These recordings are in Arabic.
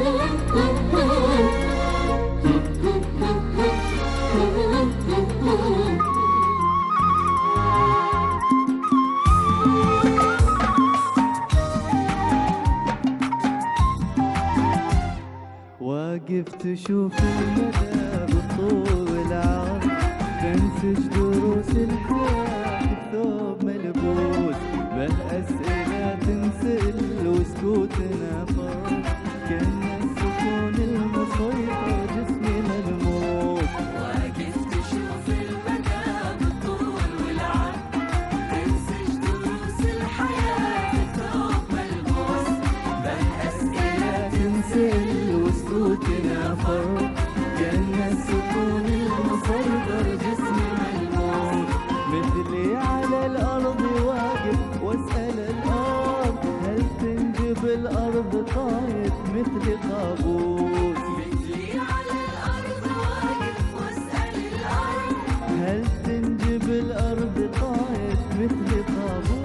واقف تشوف المدى بالطول والعرض، تنسج دروس الحياة بثوب ملبوس، به أسئلة تنسل وسكوتنا فرض، كأن السكون المسيطر جسمي ملموس. واقف تشوف المدى بالطول والعرض، تنسج دروس الحياة بثوب ملبوس، به أسئلة تنسل وسكوتنا فرض، كأن السكون المسيطر جسمي ملموس. مثلي على الأرض واقف واسأل الأرض، هل تنجب الأرض طايف مثل قابوس؟ مثلي على الأرض واقف واسأل الأرض، هل تنجب الأرض طايف مثل قابوس؟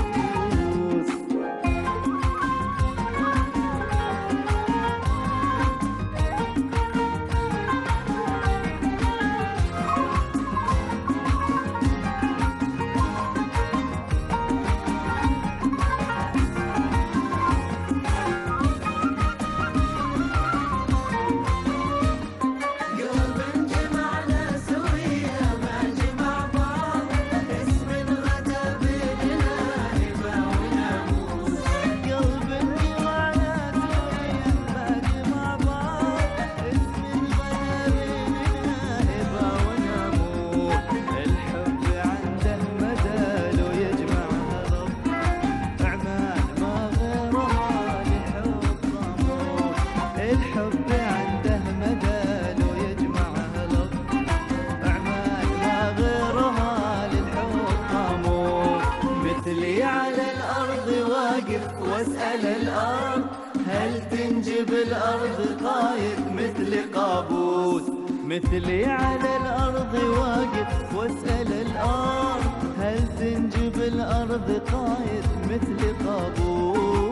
الحب عنده مدى لو يجمعها لب، أعمال ما غيرها للحب قاموس. مثلي على الأرض واقف واسأل الأرض، هل تنجب الأرض طايف مثل قابوس؟ مثلي على الأرض واقف واسأل الأرض، هل تنجب الأرض طايف مثل قابوس؟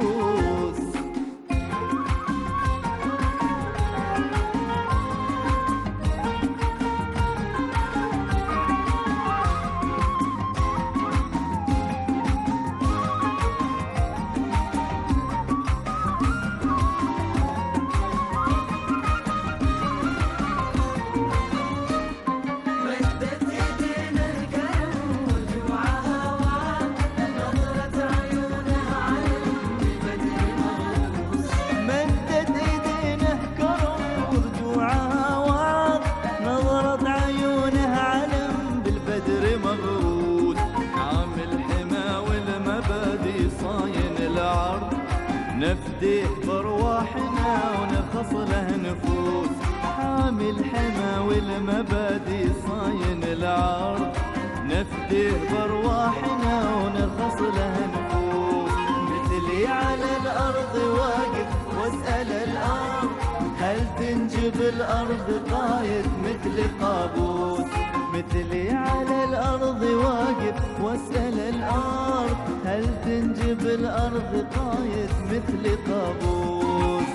نفديه بارواحنا ونخص له نفوس، حامي الحما والمبادئ صاين العرض، نفديه بارواحنا ونخص له نفوس. مثلي على الأرض واقف واسأل الأرض، هل تنجب الأرض طايف مثل قابوس؟ مثلي على الأرض واقف واسأل الأرض، هل تنجب الأرض طايف مثل قابوس؟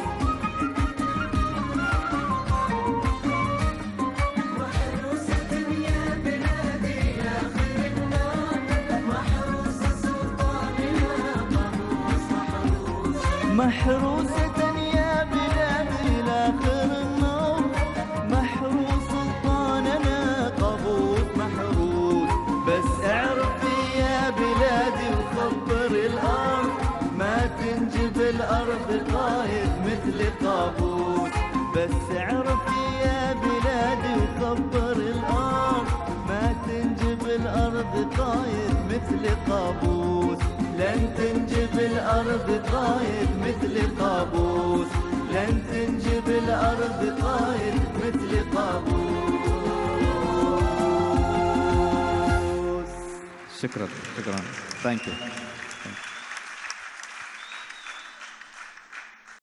محروسة يا بلادي لآخر النار، محروسة سلطاننا قابوس محروس. محروسة يا بلادي لآخر النار، محروس سلطاننا قابوس محروس. بس اعرفي يا بلادي وخبر الأرض، ما تنجب الأرض طايف مثل قابوس. بس اعرفي يا بلادي وخبر الأرض، ما تنجب الأرض طايف مثل قابوس. لن تنجب الأرض طايف مثل قابوس، لن تنجب الأرض طايف مثل قابوس. شكرا. Thank you.